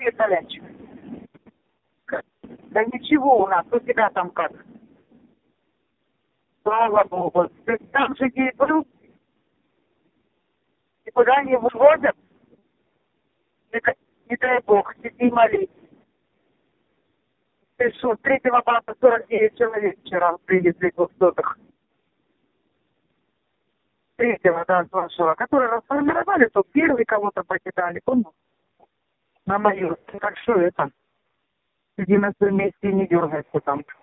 Виталянчик? Да ничего у нас, у тебя там как? Слава Богу. Ты там же где был? Никуда не выводят? Не дай Бог, сиди молись. Ты что, с 3-го класса 49 человек вчера привезли в сотах. 3-го, да, с вашего, которые расформировали, то первый кого-то покидали, помню? На мою. Так что это? Сиди на своем месте и не дергайся там.